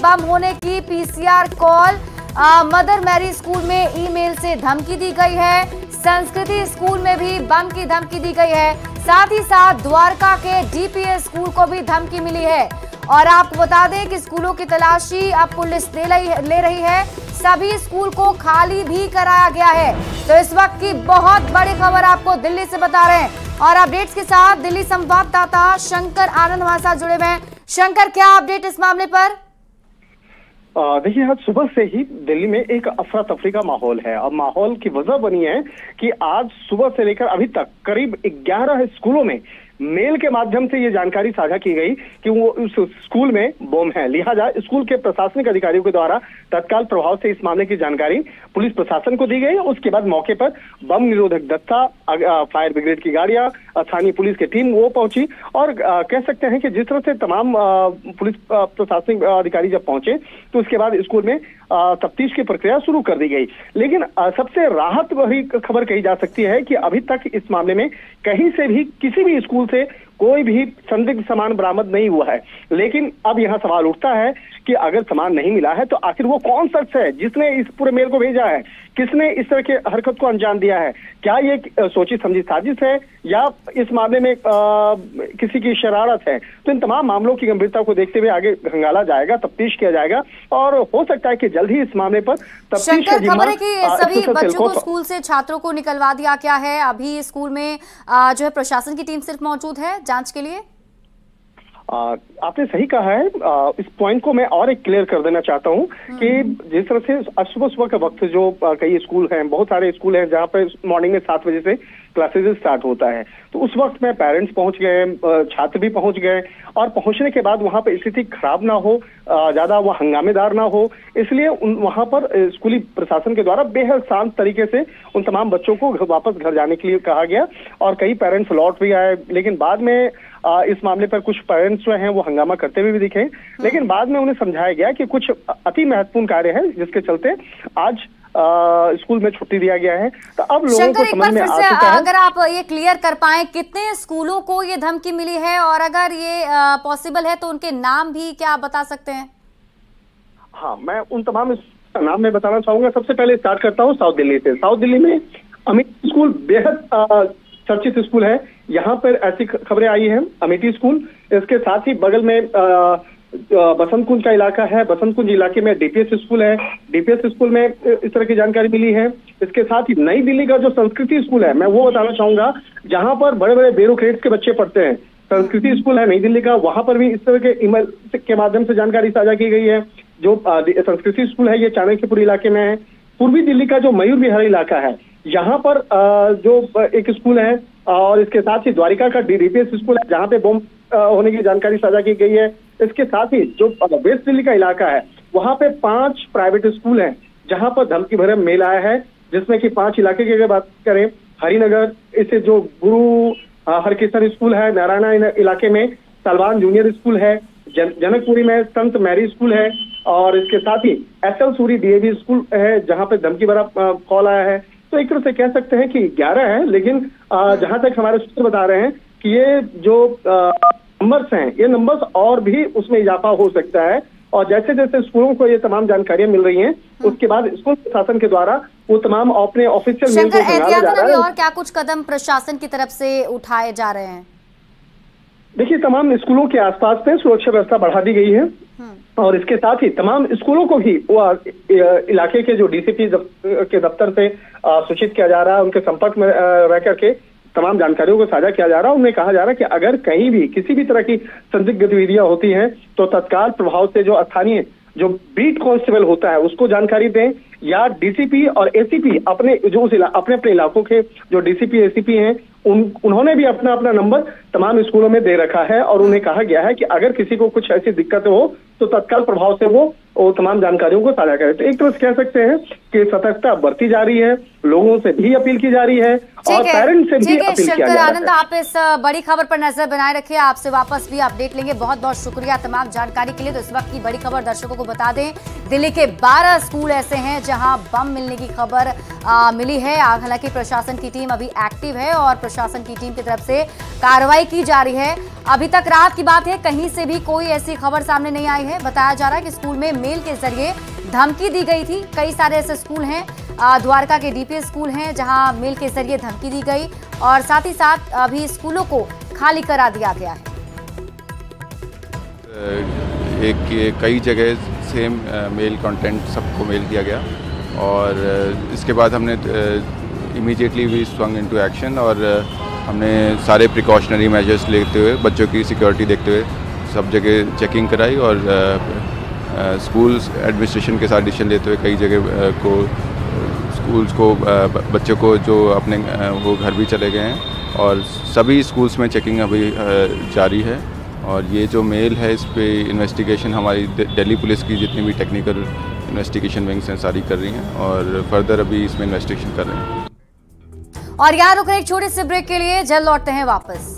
बम होने की PCR call. Mother Mary school में ईमेल से धमकी दी गई है। संस्कृति स्कूल में भी बम की धमकी दी गई है। साथ ही साथ द्वारका के डीपीएस स्कूल को भी धमकी मिली है। और आपको बता दें कि स्कूलों की तलाशी अब पुलिस ले रही है। सभी स्कूल को खाली भी कराया गया है। तो इस वक्त की बहुत बड़ी खबर आपको दिल्ली से बता रहे हैं और अपडेट्स के साथ दिल्ली संवाददाता शंकर आनंद हमारे साथ जुड़े हुए हैं। शंकर, क्या अपडेट इस मामले पर? देखिए, आज सुबह से ही दिल्ली में एक अफरा तफरी का माहौल है। अब माहौल की वजह बनी है कि आज सुबह से लेकर अभी तक करीब 11 स्कूलों में मेल के माध्यम से ये जानकारी साझा की गई कि वो उस स्कूल में बम है। लिहाजा स्कूल के प्रशासनिक अधिकारियों के द्वारा तत्काल प्रभाव से इस मामले की जानकारी पुलिस प्रशासन को दी गई। उसके बाद मौके पर बम निरोधक दस्ता, फायर ब्रिगेड की गाड़ियां, स्थानीय पुलिस की टीम वो पहुंची। और कह सकते हैं कि जिस तरह से तमाम पुलिस प्रशासनिक अधिकारी जब पहुंचे तो उसके बाद स्कूल में तफ्तीश की प्रक्रिया शुरू कर दी गई। लेकिन सबसे राहत भरी खबर कही जा सकती है कि अभी तक इस मामले में कहीं से भी किसी भी स्कूल से कोई भी संदिग्ध सामान बरामद नहीं हुआ है। लेकिन अब यहाँ सवाल उठता है कि अगर सामान नहीं मिला है तो आखिर वो कौन शख्स है जिसने इस पूरे मेल को भेजा है? किसने इस तरह के हरकत को अंजाम दिया है? क्या ये सोची समझी साजिश है या इस मामले में किसी की शरारत है? तो इन तमाम मामलों की गंभीरता को देखते हुए आगे खंगाला जाएगा, तफ्तीश किया जाएगा और हो सकता है कि जल्द ही इस मामले पर तफ्तीश का खबर है कि सभी बच्चों को स्कूल से, छात्रों को निकलवा दिया गया है। अभी स्कूल में जो है प्रशासन की टीम सिर्फ मौजूद है जांच के लिए। आपने सही कहा है। इस पॉइंट को मैं और एक क्लियर कर देना चाहता हूं कि जिस तरह से सुबह का वक्त जो कई स्कूल हैं, बहुत सारे स्कूल हैं जहां पर मॉर्निंग में 7 बजे से क्लासेस स्टार्ट होता है, तो उस वक्त में पेरेंट्स पहुंच गए, छात्र भी पहुंच गए और पहुंचने के बाद वहां पर स्थिति खराब ना हो, ज्यादा वो हंगामेदार ना हो, इसलिए वहां पर स्कूली प्रशासन के द्वारा बेहद शांत तरीके से उन तमाम बच्चों को वापस घर जाने के लिए कहा गया और कई पेरेंट्स लौट भी आए। लेकिन बाद में इस मामले पर कुछ पेरेंट्स जो हैं वो हंगामा करते हुए भी दिखे। लेकिन बाद में उन्हें समझाया गया कि कुछ अति महत्वपूर्ण कार्य है जिसके चलते आज स्कूल में छुट्टी दिया गया है। तो अब लोगों को समझ में आ चुका है। अगर आप ये क्लियर कर पाए कितने स्कूलों को ये धमकी मिली है और अगर ये पॉसिबल है तो उनके नाम भी क्या आप बता सकते हैं? हाँ, मैं उन तमाम नाम में बताना चाहूंगा। सबसे पहले स्टार्ट करता हूँ साउथ दिल्ली से। साउथ दिल्ली में अमेठी स्कूल बेहद चर्चित स्कूल है। यहाँ पर ऐसी खबरें आई हैं। अमेठी स्कूल, इसके साथ ही बगल में बसंत कुंज का इलाका है। बसंत कुंज इलाके में डीपीएस स्कूल है। डीपीएस स्कूल में इस तरह की जानकारी मिली है। इसके साथ ही नई दिल्ली का जो संस्कृति स्कूल है, मैं वो बताना चाहूंगा, जहां पर बड़े बड़े ब्यूरोक्रेट्स के बच्चे पढ़ते हैं। संस्कृति स्कूल है नई दिल्ली का, वहां पर भी इस तरह के ईमेल के माध्यम से जानकारी साझा की गई है। जो संस्कृति स्कूल है ये चाणक्यपुर इलाके में है। पूर्वी दिल्ली का जो मयूर विहार इलाका है, यहाँ पर जो एक स्कूल है और इसके साथ ही द्वारिका का डीपीएस स्कूल है जहाँ पे बम होने की जानकारी साझा की गई है। इसके साथ ही जो वेस्ट दिल्ली का इलाका है वहाँ पे 5 प्राइवेट स्कूल हैं जहाँ पर धमकी भरे मेल आया है, जिसमें कि 5 इलाके की अगर बात करें, हरिनगर इससे जो गुरु हरकिशन स्कूल है, नारायणा इलाके में सलवान जूनियर स्कूल है, जनकपुरी में संत मैरी स्कूल है और इसके साथ ही एसएल सूरी डीएवी स्कूल है जहाँ पे धमकी भरा कॉल आया है। तो एक तरह से कह सकते हैं कि 11 है, लेकिन जहां तक हमारे सूत्र बता रहे हैं कि ये जो नंबर्स हैं, ये नंबर्स और भी उसमें इजाफा हो सकता है। और जैसे जैसे स्कूलों को ये तमाम जानकारियां मिल रही हैं, उसके बाद स्कूल प्रशासन के द्वारा वो तमाम अपने ऑफिशियल मेल को संभाला जा रहा है। और क्या कुछ कदम प्रशासन की तरफ से उठाए जा रहे हैं? देखिए, तमाम स्कूलों के आसपास में सुरक्षा व्यवस्था बढ़ा दी गई है और इसके साथ ही तमाम स्कूलों को भी वो इलाके के जो डीसीपी के दफ्तर से सूचित किया जा रहा है, उनके संपर्क में रह करके तमाम जानकारियों को साझा किया जा रहा है। उन्हें कहा जा रहा है कि अगर कहीं भी किसी भी तरह की संदिग्ध गतिविधियां होती हैं तो तत्काल प्रभाव से जो स्थानीय जो बीट कांस्टेबल होता है उसको जानकारी दें या डीसीपी और एसीपी अपने जो अपने इलाकों के जो डीसीपी एसीपी हैं उन्होंने भी अपना नंबर तमाम स्कूलों में दे रखा है और उन्हें कहा गया है कि अगर किसी को कुछ ऐसी दिक्कत हो तो तत्काल प्रभाव से वो वो तमाम जानकारियों को साझा करें। तो एक तरह से कह सकते हैं कि सतर्कता बढ़ती जा रही है, लोगों से भी अपील की जा रही है और पेरेंट्स से भी अपील किया जा रहा है। आनंद, आप इस बड़ी खबर पर नजर बनाए रखिए, आपसे वापस भी अपडेट लेंगे। बहुत बहुत शुक्रिया तमाम जानकारी के लिए। तो इस वक्त की बड़ी खबर दर्शकों को बता दें, दिल्ली के 12 स्कूल ऐसे हैं जहां बम मिलने की खबर मिली है। हालांकि प्रशासन की टीम अभी एक्टिव है और प्रशासन की टीम की तरफ से कार्रवाई की जा रही है। अभी तक रात की बात है, कहीं से भी कोई ऐसी खबर सामने नहीं आई है। बताया जा रहा है कि स्कूल में मेल के जरिए धमकी दी गई थी। कई सारे ऐसे स्कूल हैं, द्वारका के डीपीएस स्कूल हैं जहां मेल के जरिए धमकी दी गई और साथ ही साथ अभी स्कूलों को खाली करा दिया गया है। कई जगह सेम मेल कंटेंट सबको मेल किया गया और इसके बाद हमने immediately we swung into action और हमने सारे प्रिकॉशनरी मेजर्स लेते हुए, बच्चों की सिक्योरिटी देखते हुए सब जगह चेकिंग कराई और स्कूल एडमिनिस्ट्रेशन के साथ डिसीजन लेते हुए कई जगह को स्कूल्स को बच्चों को जो अपने वो घर भी चले गए हैं और सभी स्कूल्स में चेकिंग अभी जारी है। और ये जो मेल है इस पे इन्वेस्टिगेशन हमारी दिल्ली पुलिस की जितनी भी टेक्निकल इन्वेस्टिगेशन विंग्स हैं सारी कर रही हैं और फर्दर अभी इसमें इन्वेस्टिगेशन कर रहे हैं। और यहाँ रुक रहे एक छोटे से ब्रेक के लिए, जल्द लौटते हैं वापस।